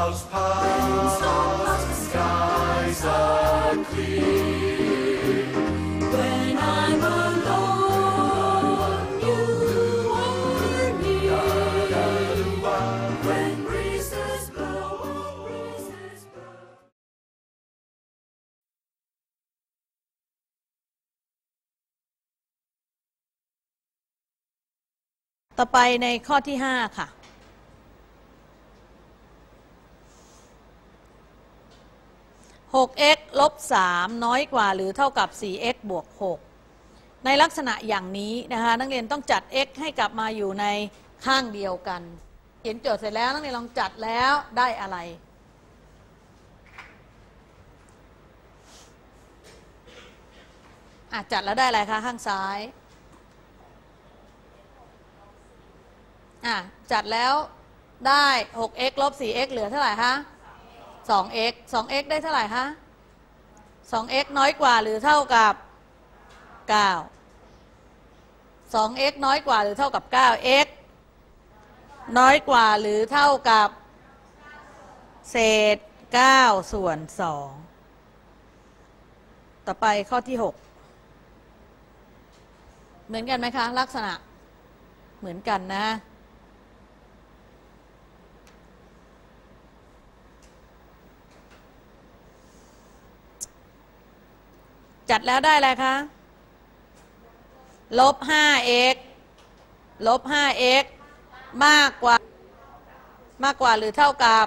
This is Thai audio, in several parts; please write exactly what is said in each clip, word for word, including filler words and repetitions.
clouds pass, the skies are clear. When I'm alone, you are near. When breezes blow, breezes blow. ต่อไปในข้อที่ห้าค่ะหก x ลบสามน้อยกว่าหรือเท่ากับ สี่ x บวกหกในลักษณะอย่างนี้นะคะนักเรียนต้องจัด x ให้กลับมาอยู่ในข้างเดียวกันเขียนโจทย์เสร็จแล้วนักเรียนลองจัดแล้วได้อะไรอ่ะจัดแล้วได้อะไรคะข้างซ้ายอ่ะจัดแล้วได้ หก x ลบ สี่ x เหลือเท่าไหร่คะสอง x สอง x ได้เท่าไหร่คะสอง x น้อยกว่าหรือเท่ากับเก้า สอง x น้อยกว่าหรือเท่ากับเก้า x น้อยกว่าหรือเท่ากับเศษเก้าส่วนสองต่อไปข้อที่หกเหมือนกันไหมคะลักษณะเหมือนกันนะจัดแล้วได้อะไรคะลบ ห้า x ลบ ห้า x มากกว่ามากกว่าหรือเท่ากับ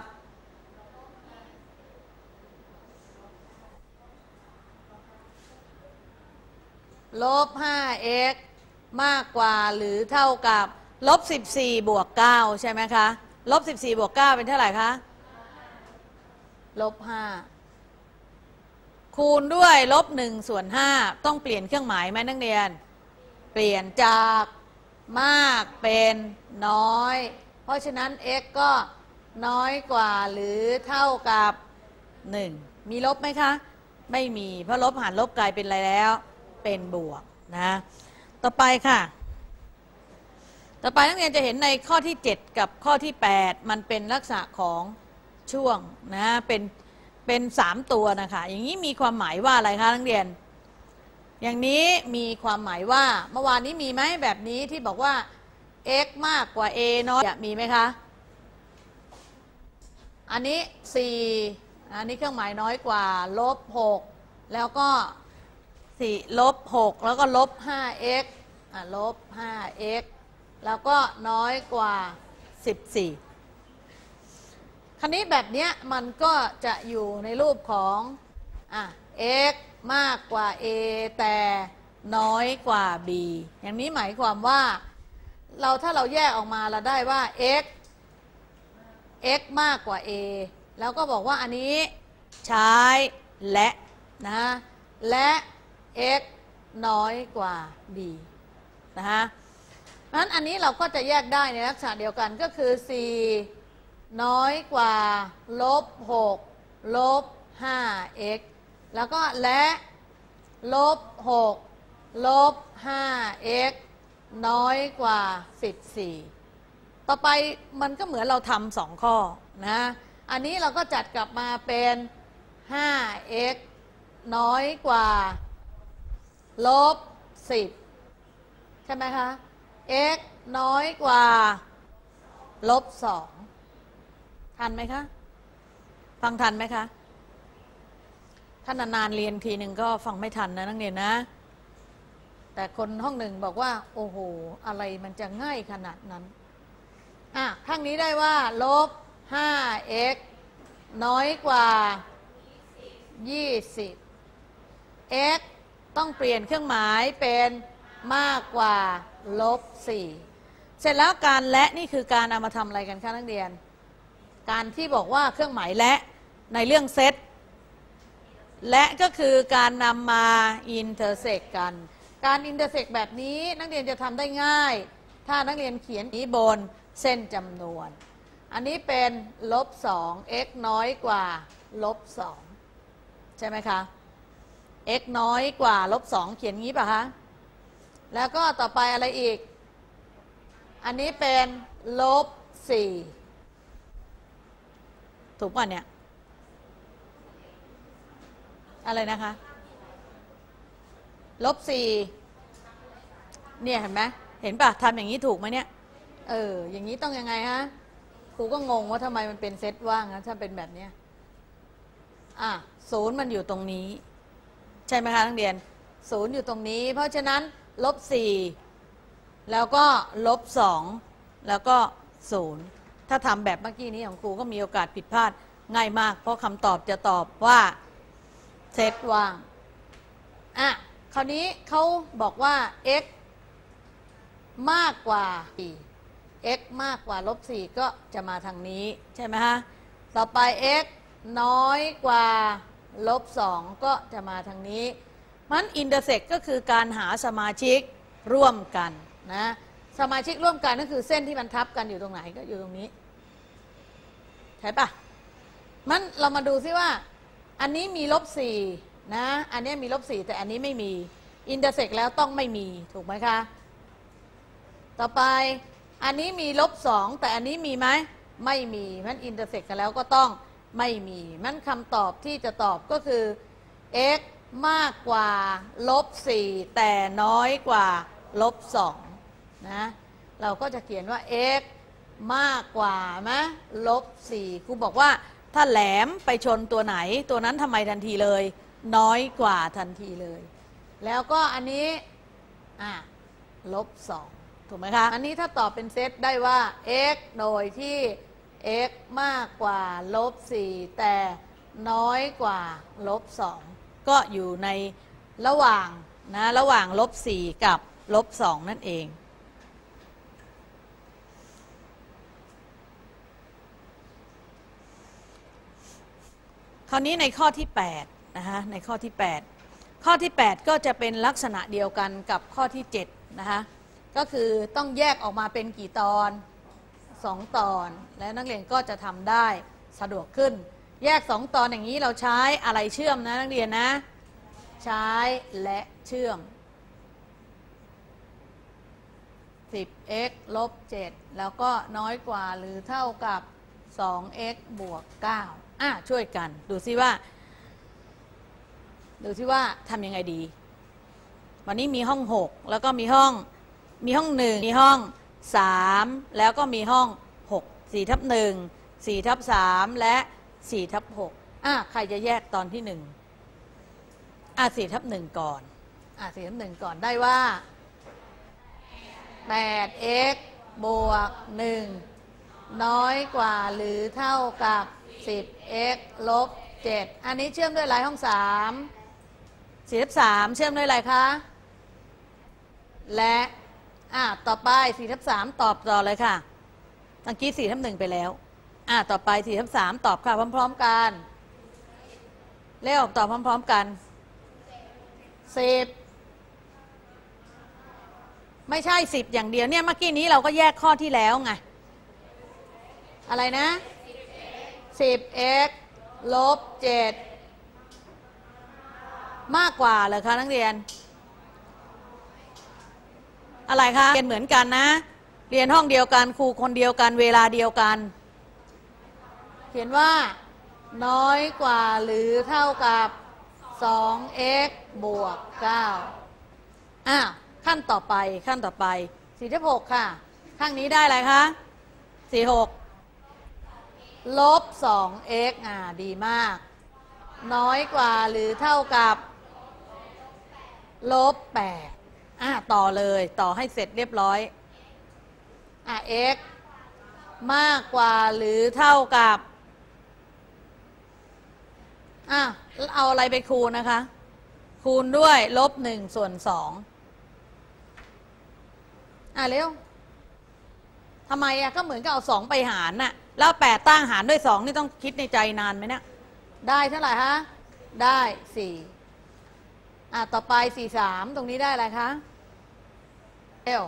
ลบ ห้า x มากกว่าหรือเท่ากับลบ สิบสี่ บวก เก้าใช่ไหมคะลบ สิบสี่ บวก เก้าเป็นเท่าไหร่คะลบ ห้าคูณด้วยลบหนึ่งส่วนห้าต้องเปลี่ยนเครื่องหมายไหมนักเรียนเปลี่ยนจากมากเป็นน้อยเพราะฉะนั้น x ก็น้อยกว่าหรือเท่ากับหนึ่งมีลบไหมคะไม่มีเพราะลบหารลบกลายเป็นอะไรแล้วเป็นบวกนะต่อไปค่ะต่อไปนักเรียนจะเห็นในข้อที่เจ็ดกับข้อที่แปดมันเป็นลักษณะของช่วงนะเป็นเป็นสามตัวนะคะอย่างนี้มีความหมายว่าอะไรคะนักเรียนอย่างนี้มีความหมายว่าเมื่อวานนี้มีไหมแบบนี้ที่บอกว่า x มากกว่า a น้อยมีไหมคะอันนี้สี่อันนี้เครื่องหมายน้อยกว่าลบหกแล้วก็สี่ลบหกแล้วก็ลบ ห้า x อ่ะลบ ห้า x แล้วก็น้อยกว่าสิบสี่คราวนี้แบบนี้มันก็จะอยู่ในรูปของอ่ะ x มากกว่า a แต่น้อยกว่า b อย่างนี้หมายความว่าเราถ้าเราแยกออกมาเราได้ว่า x x มากกว่า a แล้วก็บอกว่าอันนี้ใช้และนะและ x น้อยกว่า b นะฮะเพราะฉะนั้นอันนี้เราก็จะแยกได้ในลักษณะเดียวกันก็คือ สี่น้อยกว่าลบหกลบ ห้า x แล้วก็และลบหกลบ ห้า x น้อยกว่าสิบสี่ต่อไปมันก็เหมือนเราทำสองข้อนะอันนี้เราก็จัดกลับมาเป็น ห้า x น้อยกว่าลบสิบใช่ไหมคะ x น้อยกว่าลบสองทันไหมคะฟังทันไหมคะท่านนานๆเรียนทีหนึ่งก็ฟังไม่ทันนะนักเรียนนะแต่คนห้องหนึ่งบอกว่าโอ้โหอะไรมันจะง่ายขนาดนั้นอ่ะข้างนี้ได้ว่าลบ ห้า x น้อยกว่ายี่สิบ x ต้องเปลี่ยนเครื่องหมายเป็นมากกว่าลบสี่เสร็จแล้วการและนี่คือการเอามาทำอะไรกันคะนักเรียนการที่บอกว่าเครื่องหมายและในเรื่องเซตและก็คือการนำมาอินเตอร์เซกกันการอินเตอร์เซกแบบนี้นักเรียนจะทำได้ง่ายถ้านักเรียนเขียนนี้บนเส้นจำนวนอันนี้เป็นลบสอง x น้อยกว่าลบสองใช่ไหมคะ x น้อยกว่าลบสองเขียนงี้ป่ะคะแล้วก็ต่อไปอะไรอีกอันนี้เป็นลบสี่ถูกป่ะเนี่ยอะไรนะคะลบสี่เนี่ยเห็นไหมเห็นป่ะทำอย่างนี้ถูกไหมเนี่ยเอออย่างนี้ต้องยังไงฮะครูก็งงว่าทำไมมันเป็นเซตว่างนะถ้าเป็นแบบเนี้ยอ่ะศูนย์มันอยู่ตรงนี้ใช่ไหมคะนักเรียนศูนย์อยู่ตรงนี้เพราะฉะนั้นลบสี่แล้วก็ลบสองแล้วก็ศูนย์ถ้าทำแบบเมื่อกี้นี้ของครูก็มีโอกาสผิดพลาดง่ายมากเพราะคำตอบจะตอบว่าเซตว่างอ่ะคราวนี้เขาบอกว่า x มากกว่าx มากกว่าลบสี่ก็จะมาทางนี้ใช่ไหมฮะต่อไป x น้อยกว่าลบสองก็จะมาทางนี้มันอินเตอร์เซกก็คือการหาสมาชิกร่วมกันนะสมาชิกร่วมกันก็คือเส้นที่มันทับกันอยู่ตรงไหนก็อยู่ตรงนี้ใช่ปะมันเรามาดูซิว่าอันนี้มีลบสี่นะอันนี้มีลบสี่แต่อันนี้ไม่มีอินเตอร์เซกแล้วต้องไม่มีถูกไหมคะต่อไปอันนี้มีลบสองแต่อันนี้มีไหมไม่มีมันอินเตอร์เซกกันแล้วก็ต้องไม่มีมันคำตอบที่จะตอบก็คือ x มากกว่าลบสี่แต่น้อยกว่าลบสองนะเราก็จะเขียนว่า x มากกว่าไหมลบสี่ครูบอกว่าถ้าแหลมไปชนตัวไหนตัวนั้นทำไมทันทีเลยน้อยกว่าทันทีเลยแล้วก็อันนี้อ่ะลบสองถูกไหมคะอันนี้ถ้าตอบเป็นเซตได้ว่า x โดยที่ x มากกว่าลบสี่แต่น้อยกว่าลบสองก็อยู่ในระหว่างนะระหว่างลบสี่กับลบสองนั่นเองคราวนี้ในข้อที่แปดนะคะในข้อที่แปดข้อที่แปดก็จะเป็นลักษณะเดียวกันกับข้อที่เจ็ดนะคะก็คือต้องแยกออกมาเป็นกี่ตอนสองตอนและนักเรียนก็จะทำได้สะดวกขึ้นแยกสองตอนอย่างนี้เราใช้อะไรเชื่อมนะนักเรียนนะใช้และเชื่อม สิบ x ลบเจ็ดแล้วก็น้อยกว่าหรือเท่ากับ สอง x บวกเก้าอ่ะช่วยกันดูซิว่าดูซิว่าทำยังไงดีวันนี้มีห้องหกแล้วก็มีห้องมีห้องหนึ่งมีห้องสามแล้วก็มีห้องหก สี่ทับหนึ่ง สี่ทับสามและสี่ทับหกอ่ะใครจะแยกตอนที่หนึ่งอ่ะสี่ทับหนึ่งก่อนอ่ะสี่ทับหนึ่งก่อนได้ว่า แปด x บวกหนึ่งน้อยกว่าหรือเท่ากับ สิบ x ลบเจ็ดอันนี้เชื่อมด้วยอะไรห้องสามสี่ทับสามเชื่อมด้วยอะไรคะและอ่ะต่อไปสี่ทับสามตอบต่อเลยค่ะเมื่อกี้สี่ทับหนึ่งไปแล้วอ่ะต่อไปสี่ทับสามตอบค่ะพร้อมๆกันเร็วตอบพร้อมๆกันสิบไม่ใช่สิบอย่างเดียวเนี่ยเมื่อกี้นี้เราก็แยกข้อที่แล้วไงอะไรนะ สิบ x ลบเจ็ดมากกว่าเหรอคะนักเรียนอะไรคะเรียนเหมือนกันนะเรียนห้องเดียวกันครูคนเดียวกันเวลาเดียวกันเขียนว่าน้อยกว่าหรือเท่ากับ สอง x บวกเก้าอ่ะขั้นต่อไปขั้นต่อไปสี่ทับหกค่ะข้างนี้ได้อะไรคะสี่หกลบ สอง x อ่าดีมากน้อยกว่าหรือเท่ากับลบแปดอ่าต่อเลยต่อให้เสร็จเรียบร้อยอ่า x มากกว่าหรือเท่ากับอ่าเอาอะไรไปคูณนะคะคูณด้วยลบหนึ่งส่วนสองอ่ะเร็วทำไมอ่ะก็เหมือนกับเอาสองไปหารน่ะแล้วแปดตั้งหารด้วยสองนี่ต้องคิดในใจนานไหมเนี่ยได้เท่าไหร่ฮะได้สี่อ่ะต่อไปสี่สามตรงนี้ได้อะไรคะเอว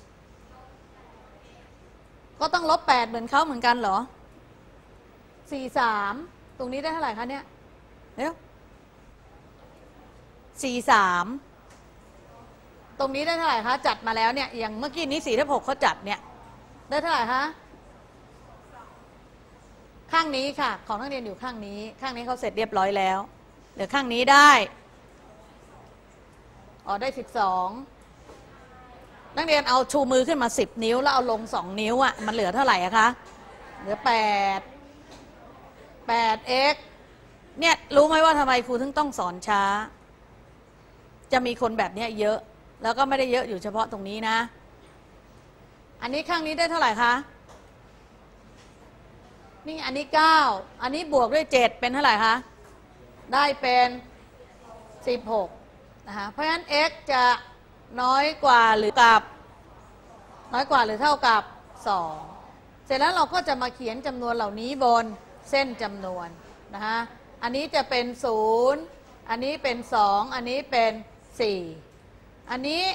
ก็ต้องลบแปดเหมือนเขาเหมือนกันเหรอสี่สามตรงนี้ได้เท่าไหร่คะเนี่ยเร็วสี่สามตรงนี้ได้เท่าไหร่คะจัดมาแล้วเนี่ยอย่างเมื่อกี้นี้สี่ทับหกเขาจัดเนี่ยได้เท่าไหร่คะข้างนี้ค่ะของนักเรียนอยู่ข้างนี้ข้างนี้เขาเสร็จเรียบร้อยแล้วเหลือข้างนี้ได้อ๋อได้สิบสองนักเรียนเอาชูมือขึ้นมาสิบนิ้วแล้วเอาลงสองนิ้วอ่ะมันเหลือเท่าไหร่อะคะเหลือแปด แปด x เนี่ยรู้ไหมว่าทำไมครูถึงต้องสอนช้าจะมีคนแบบนี้เยอะแล้วก็ไม่ได้เยอะอยู่เฉพาะตรงนี้นะอันนี้ข้างนี้ได้เท่าไหร่คะนี่อันนี้เก้าอันนี้บวกด้วยเจ็ดเป็นเท่าไหร่คะได้เป็นสิบหกนะคะเพราะฉะนั้น x จะน้อยกว่าหรือกับน้อยกว่าหรือเท่ากับสองเสร็จแล้วเราก็จะมาเขียนจำนวนเหล่านี้บนเส้นจำนวนนะคะอันนี้จะเป็นศูนย์อันนี้เป็นสองอันนี้เป็นสี่อันนี้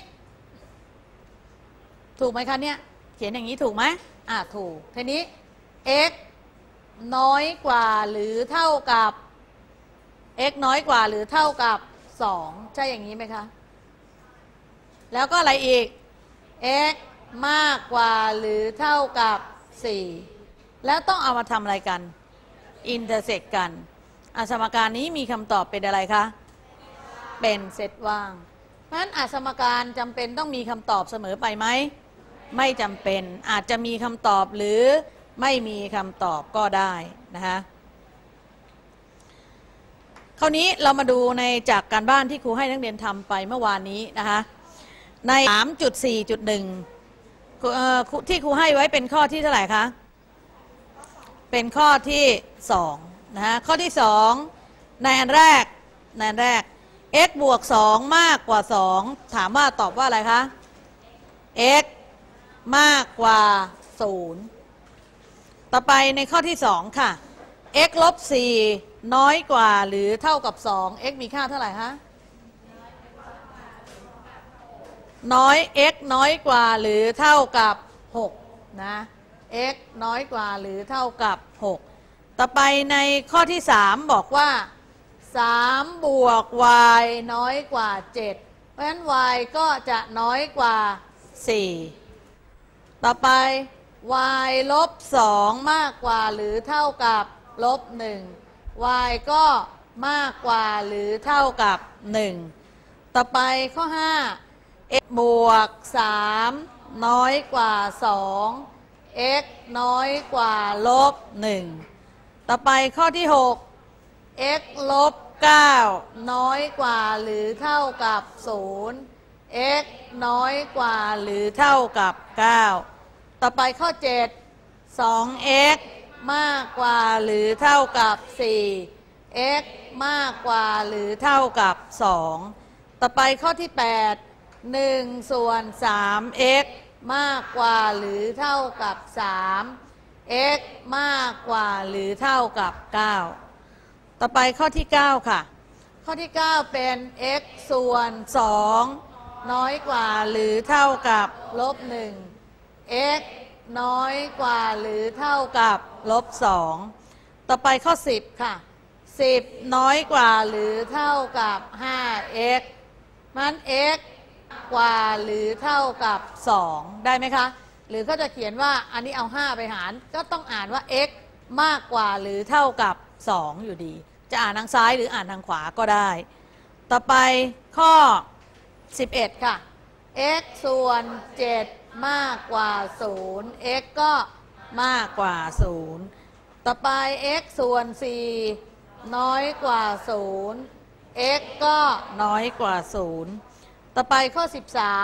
ถูกไหมคะเนี่ยเขียนอย่างนี้ถูกไหมอ่าถูกทีนี้ x น้อยกว่าหรือเท่ากับ x น้อยกว่าหรือเท่ากับสองใช่อย่างนี้ไหมคะแล้วก็อะไรอีก x มากกว่าหรือเท่ากับสี่แล้วต้องเอามาทำอะไรกันอินเตอร์เซกกันอาสมการนี้มีคำตอบเป็นอะไรคะเป็นเซตว่างเพราะฉะนั้นอาสมการจำเป็นต้องมีคำตอบเสมอไปไหมไม่จำเป็นอาจจะมีคำตอบหรือไม่มีคำตอบก็ได้นะคะคราวนี้เรามาดูในจากการบ้านที่ครูให้นักเรียนทำไปเมื่อวานนี้นะคะใน สามจุดสี่จุดหนึ่ง ที่ครูให้ไว้เป็นข้อที่เท่าไหร่คะเป็นข้อที่สองนะฮะข้อที่สองในอันแรกในอันแรก x บวกสองมากกว่าสองถามว่าตอบว่าอะไรคะ x มากกว่าศูนย์ต่อไปในข้อที่สองค่ะ x ลบสี่น้อยกว่าหรือเท่ากับสอง x มีค่าเท่าไหร่คะน้อย x น้อยกว่าหรือเท่ากับหกนะ x น้อยกว่าหรือเท่ากับหกต่อไปในข้อที่สามบอกว่าสามบวก y น้อยกว่าเจ็ดเพราะฉะนั้น y ก็จะน้อยกว่าสี่ต่อไป y ลบสองมากกว่าหรือเท่ากับลบหนึ่ง y ก็มากกว่าหรือเท่ากับหนึ่งต่อไปข้อห้า x บวกสามน้อยกว่าสอง x น้อยกว่าลบหนึ่งต่อไปข้อที่หก x ลบเก้าน้อยกว่าหรือเท่ากับศูนย์ x น้อยกว่าหรือเท่ากับเก้าต่อไปข้อเจ็ด สอง x มากกว่าหรือเท่ากับสี่ x มากกว่าหรือเท่ากับสองต่อไปข้อที่แปด หนึ่งส่วนสาม x มากกว่าหรือเท่ากับสาม x มากกว่าหรือเท่ากับเก้าต่อไปข้อที่เก้าค่ะข้อที่เก้าเป็น x ส่วนสองน้อยกว่าหรือเท่ากับลบหนึ่ง x น้อยกว่าหรือเท่ากับลบสองต่อไปข้อสิบค่ะสิบน้อยกว่าหรือเท่ากับ ห้า x มัน x กว่าหรือเท่ากับสองได้ไหมคะหรือก็จะเขียนว่าอันนี้เอาห้าไปหารก็ต้องอ่านว่า x มากกว่าหรือเท่ากับสองอยู่ดีจะอ่านทางซ้ายหรืออ่านทางขวาก็ได้ต่อไปข้อสิบเอ็ดค่ะ x ส่วนเจ็ดมากกว่าศูนย์ x ก็มากกว่าศูนย์ต่อไป x ส่วนสี่น้อยกว่าศูนย์ x ก็น้อยกว่าศูนย์ต่อไปข้อสิบสาม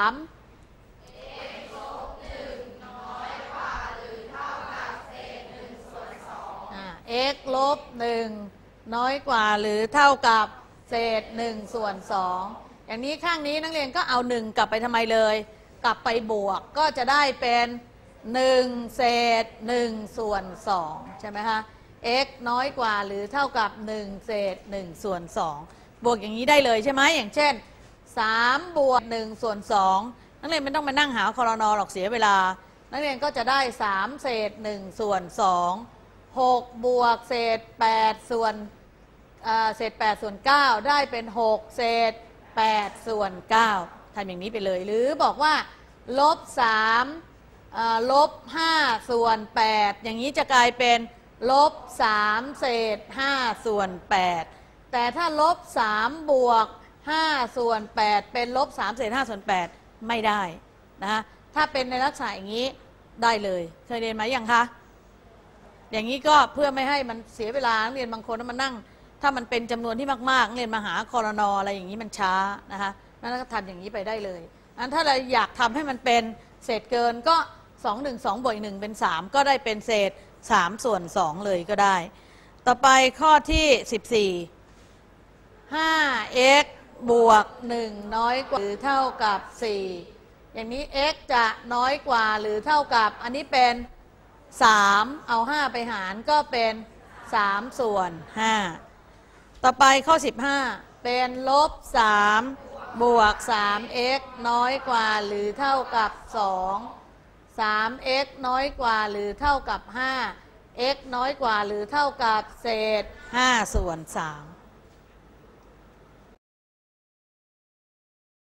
x ลบหนึ่งน้อยกว่าหรือเท่ากับเศษหนึ่งส่วนสองอ่า x ลบหนึ่งน้อยกว่าหรือเท่ากับเศษหนึ่งส่วนสองอย่างนี้ข้างนี้นักเรียนก็เอาหนึ่งกลับไปทำไมเลยกลับไปบวกก็จะได้เป็นหนึ่งเศษหนึ่งส่วนสองใช่ไหมคะ x น้อยกว่าหรือเท่ากับหนึ่งเศษหนึ่งส่วนสองบวกอย่างนี้ได้เลยใช่ไหมอย่างเช่นสามบวกหนึ่งส่วนสองนักเรียนไม่ต้องไปนั่งหาคอรนอหรอกเสียเวลานักเรียนก็จะได้สามเศษหนึ่งส่วนสอง หกบวกเศษแปดส่วนเศษแปดส่วนเก้าได้เป็นหกเศษแปดส่วนเก้าทำอย่างนี้ไปเลยหรือบอกว่าลบสามลบห้าส่วนแปดอย่างนี้จะกลายเป็นลบสามเศษห้าส่วนแปดแต่ถ้าลบสามบวกห้าส่วนแปดเป็นลบสามเศษห้าส่วนแปดไม่ได้นะคะถ้าเป็นในลักษณะอย่างนี้ได้เลยเคยเรียนไหมยังคะอย่างนี้ก็เพื่อไม่ให้มันเสียเวลาเรียนบางคนมานั่งถ้ามันเป็นจำนวนที่มากๆเรียนมาหาคอรนออะไรอย่างนี้มันช้านะคะนั่นก็ทำอย่างนี้ไปได้เลยอันถ้าเราอยากทำให้มันเป็นเศษเกินก็สอง หนึ่ง สองบวกหนึ่งเป็นสามก็ได้เป็นเศษสามส่วนสองเลยก็ได้ต่อไปข้อที่สิบสี่ ห้า x บวกหนึ่งน้อยกว่าหรือเท่ากับสี่อย่างนี้ x จะน้อยกว่าหรือเท่ากับอันนี้เป็นสามเอาห้าไปหารก็เป็นสามส่วนห้าต่อไปข้อสิบห้าเป็นลบสามบวก สาม x น้อยกว่าหรือเท่ากับสอง สาม x น้อยกว่าหรือเท่ากับห้า x น้อยกว่าหรือเท่ากับเศษห้าส่วนสาม